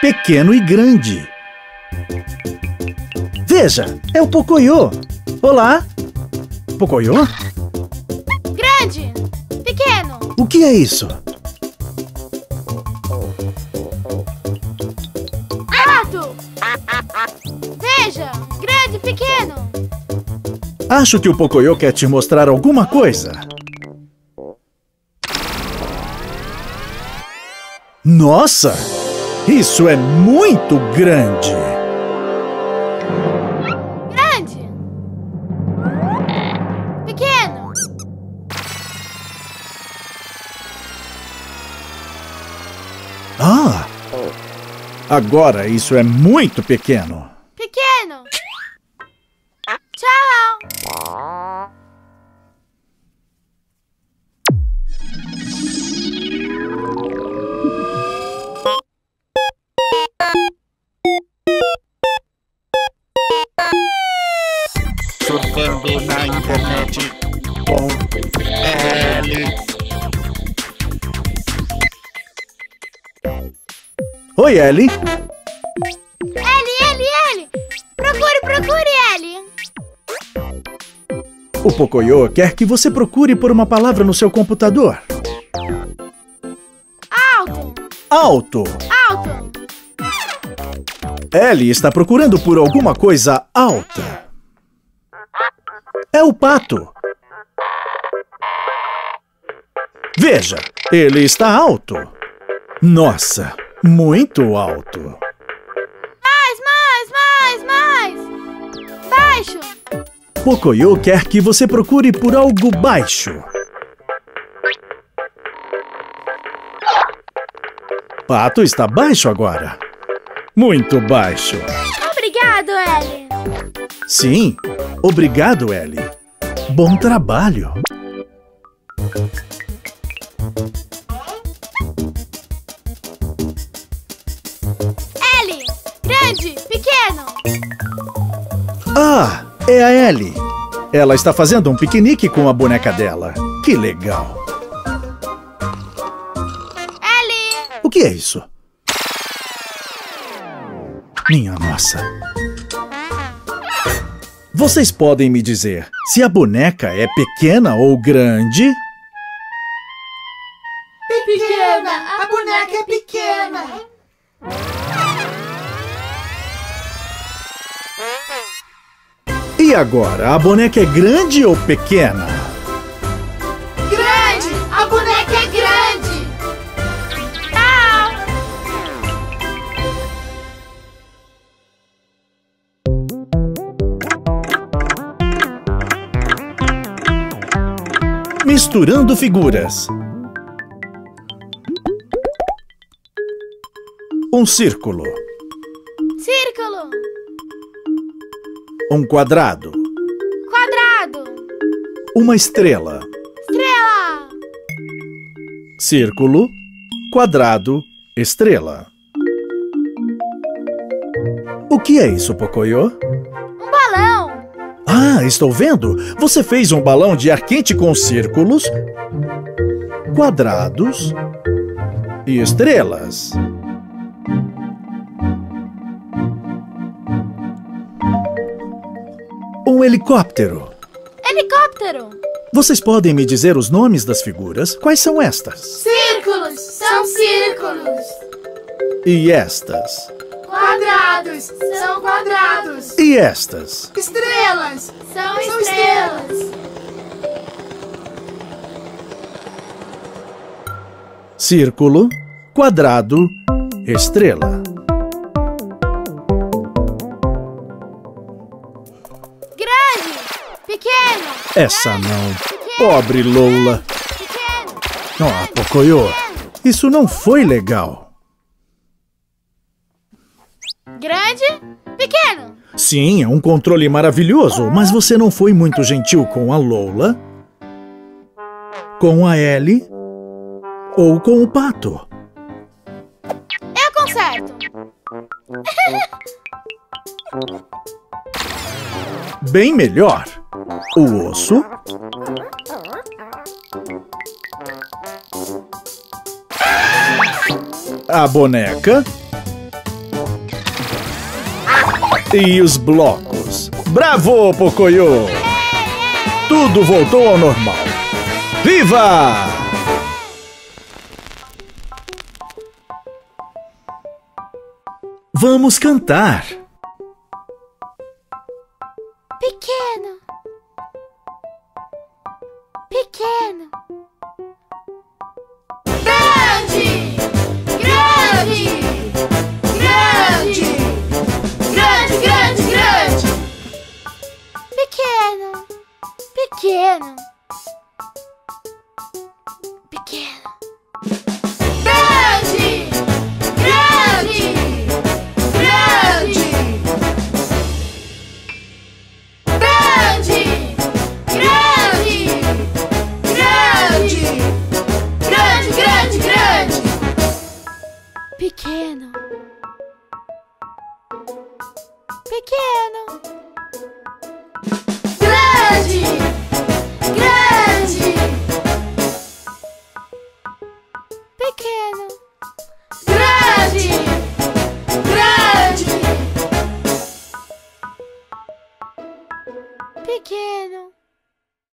pequeno e grande. Veja, é o Pocoyo. Olá. Pocoyo? Grande, pequeno. O que é isso? Alto. Veja, grande, pequeno. Acho que o Pocoyo quer te mostrar alguma coisa. Nossa! Isso é muito grande! Grande. Pequeno. Ah! Agora isso é muito pequeno. Pequeno. Tchau. Surfando na internet com Ellie. Oi, Ellie. Ellie. Procure, Ellie. O Pocoyo quer que você procure por uma palavra no seu computador. Alto. Alto. Alto. Ellie está procurando por alguma coisa alta. É o pato. Veja, ele está alto. Nossa, muito alto. Mais. Baixo. Pocoyo quer que você procure por algo baixo. Pato está baixo agora. Muito baixo. Obrigado, Ellie. Sim, obrigado, Ellie. Bom trabalho. Ellie, grande, pequeno. Ah, é a Ellie. Ela está fazendo um piquenique com a boneca dela. Que legal. Ellie. O que é isso? Minha nossa. Vocês podem me dizer se a boneca é pequena ou grande? Pequena! A boneca é pequena! E agora, a boneca é grande ou pequena? Grande! A boneca é grande! Tchau. Misturando figuras. Um círculo. Círculo. Um quadrado. Quadrado. Uma estrela. Estrela. Círculo, quadrado, estrela. O que é isso, Pocoyo? Um balão. Ah, estou vendo! Você fez um balão de ar quente com círculos, quadrados e estrelas. Um helicóptero. Helicóptero. Vocês podem me dizer os nomes das figuras? Quais são estas? Círculos! São círculos! E estas? Quadrados! São quadrados! E estas? Estrelas! São estrelas! Círculo, quadrado, estrela. Grande. Pequeno. Essa não. Pobre Lola. Pequeno. Ah, Pocoyo, isso não foi legal. Grande. Pequeno. Sim, é um controle maravilhoso, mas você não foi muito gentil com a Lola, com a Ellie ou com o pato. Eu conserto. Bem melhor. O osso. A boneca. E os blocos. Bravo, Pocoyo! Tudo voltou ao normal. Viva! Vamos cantar. Pequeno. Pequeno. Grande! Grande! Grande! Grande, grande, grande! Pequeno. Pequeno. Pequeno. Grande! Grande! Grande! Grande! Grande! Grande! Grande, grande, grande! Pequeno. Pequeno.